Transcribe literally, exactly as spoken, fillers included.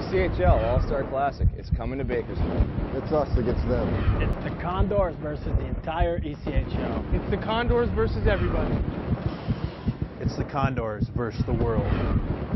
C H L All-Star Classic. It's coming to Bakersfield. It's us against them. It's the Condors versus the entire E C H L. It's the Condors versus everybody. It's the Condors versus the world.